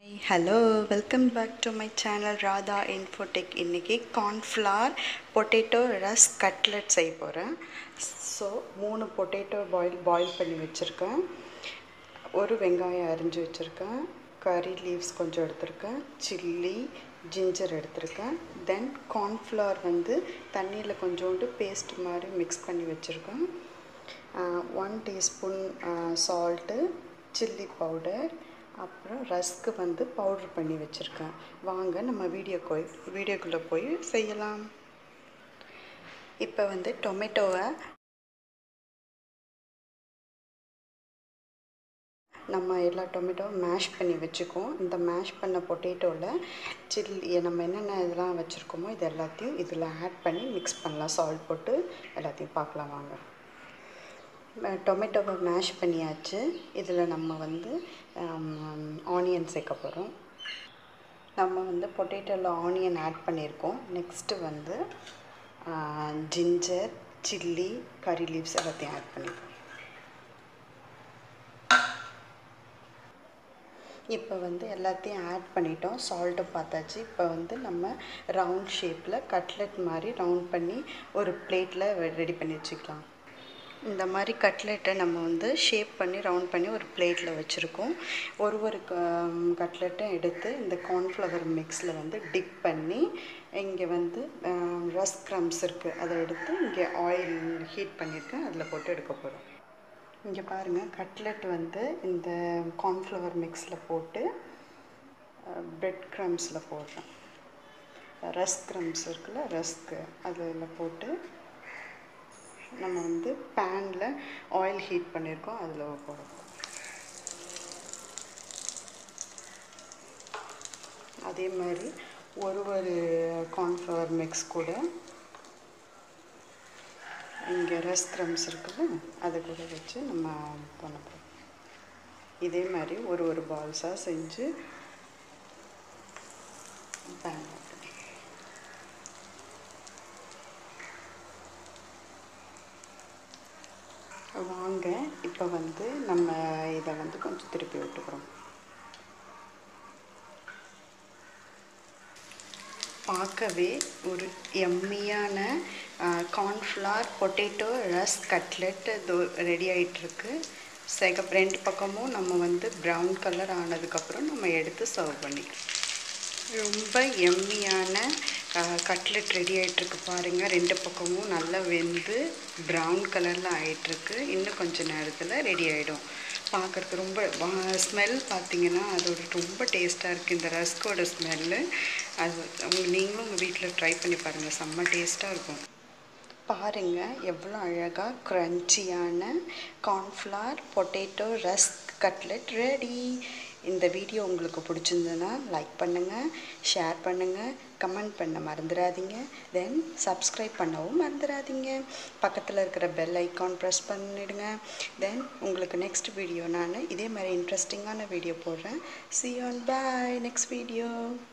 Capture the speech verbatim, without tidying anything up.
Hey, hello, welcome back to my channel Radha Infotech. இன்னைக்கு cornflour potato rusk cutlet செய்ய போறேன். So மூணு potato boil boil பண்ணி வச்சிருக்கேன். ஒரு வெங்காயம் அரிஞ்சு வச்சிருக்கேன். curry leaves கொஞ்சம் எடுத்துர்க்கேன். chilli, ginger எடுத்துர்க்கேன். Then cornflour வந்து தண்ணில கொஞ்சோண்டு paste மாதிரி mix பண்ணி வச்சிருக்கேன். one teaspoon uh, salt, chilli powder, அப்புறம் ரஸ்க் வந்து பவுடர் பண்ணி வச்சிருக்கேன். வாங்க நம்ம வீடியோ போய் வீடியோக்குள்ள போய் செய்யலாம். இப்போ வந்து டொமேட்டோவை நம்ம எல்லா டொமேட்டோவும் மேஷ் பண்ணி வச்சுக்குவோம். இந்த மேஷ் பண்ண பொட்டேட்டோவில் சில்லி நம்ம என்னென்ன இதெல்லாம் வச்சுருக்கோமோ இது எல்லாத்தையும் இதில் ஆட் பண்ணி மிக்ஸ் பண்ணலாம். சால்ட் போட்டு எல்லாத்தையும் பார்க்கலாம் வாங்க. டொமேட்டோவை மேஷ் பண்ணியாச்சு. இதில் நம்ம வந்து ஆனியன் சேர்க்க போகிறோம். நம்ம வந்து பொட்டேட்டோவில் ஆனியன் ஆட் பண்ணியிருக்கோம். நெக்ஸ்ட்டு வந்து ஜிஞ்சர், சில்லி, கறி லீவ்ஸ் எல்லாத்தையும் ஆட் பண்ணியிருக்கோம். இப்போ வந்து எல்லாத்தையும் ஆட் பண்ணிட்டோம். சால்ட்டை பார்த்தாச்சு. இப்போ வந்து நம்ம ரவுண்ட் ஷேப்பில் கட்லெட் மாதிரி ரவுண்ட் பண்ணி ஒரு பிளேட்டில் ரெடி பண்ணி வச்சுக்கலாம். இந்த மாதிரி கட்லெட்டை நம்ம வந்து ஷேப் பண்ணி ரவுண்ட் பண்ணி ஒரு பிளேட்டில் வச்சுருக்கோம். ஒரு ஒரு கட்லெட்டை எடுத்து இந்த கார்ன்ஃப்ளவர் மிக்ஸில் வந்து டிப் பண்ணி இங்கே வந்து ரஸ்க் க்ரம்ஸ் இருக்குது அதை எடுத்து இங்கே ஆயில் ஹீட் பண்ணியிருக்கேன், அதில் போட்டு எடுக்க போகிறோம். இங்கே பாருங்கள், கட்லெட் வந்து இந்த கார்ன்ஃப்ளவர் மிக்ஸில் போட்டு பிரெட் க்ரம்ஸில் போடுறேன். ரஸ்க் க்ரம்ஸ் இருக்குல்ல, ரஸ்க்கு அதில் போட்டு நம்ம வந்து பேனில் ஆயில் ஹீட் பண்ணியிருக்கோம், அதில் போடுறோம். அதே மாதிரி ஒரு ஒரு கார்ன்ஃப்ளவர் மிக்ஸ் கூட இங்கே ரஸ்க் க்ரம்ஸ் இருக்குல்ல அதை கூட வச்சு நம்ம பண்ண போகிறோம். இதே மாதிரி ஒரு ஒரு பால்ஸாக செஞ்சு பேன் வாங்க. இப்போ வந்து நம்ம இதை வந்து கொஞ்சம் திருப்பி விட்டுக்கிறோம். பார்க்கவே ஒரு எம்மியான கார்ன்ஃப்ளவர் பொட்டேட்டோ ரஸ்க் கட்லெட் இதோ ரெடி ஆகிட்டுருக்கு. செக ரெண்டு பக்கமும் நம்ம வந்து ப்ரௌன் கலர் ஆனதுக்கப்புறம் நம்ம எடுத்து சர்வ் பண்ணிக்கலாம். ரொம்ப எம்மியான கட்லெட் ரெடி ஆகிட்டுருக்கு பாருங்கள். ரெண்டு பக்கமும் நல்லா வெந்து ப்ரௌன் கலரில் ஆகிட்டுருக்கு. இன்னும் கொஞ்சம் நேரத்தில் ரெடி ஆகிடும். பார்க்குறதுக்கு ரொம்ப ஸ்மெல் பார்த்திங்கன்னா அதோட ரொம்ப டேஸ்ட்டாக இருக்குது. இந்த ரஸ்கோட ஸ்மெல்லு அது அவங்க நீங்களும் உங்கள் வீட்டில் ட்ரை பண்ணி பாருங்கள், செம்ம டேஸ்ட்டாக இருக்கும். பாருங்கள் எவ்வளோ அழகாக க்ரன்ச்சியான cornflour potato rusk cutlet ready. இந்த வீடியோ உங்களுக்கு பிடிச்சிருந்ததுன்னா லைக் பண்ணுங்கள், ஷேர் பண்ணுங்கள், கமெண்ட் பண்ண மறந்துடாதீங்க. தென் சப்ஸ்கிரைப் பண்ணவும் மறந்துடாதீங்க. பக்கத்தில் இருக்கிற பெல் ஐக்கான் ப்ரெஸ் பண்ணிவிடுங்க. தென் உங்களுக்கு நெக்ஸ்ட் வீடியோ நான் இதே மாதிரி இன்ட்ரெஸ்டிங்கான வீடியோ போடுறேன். see you on bye next video.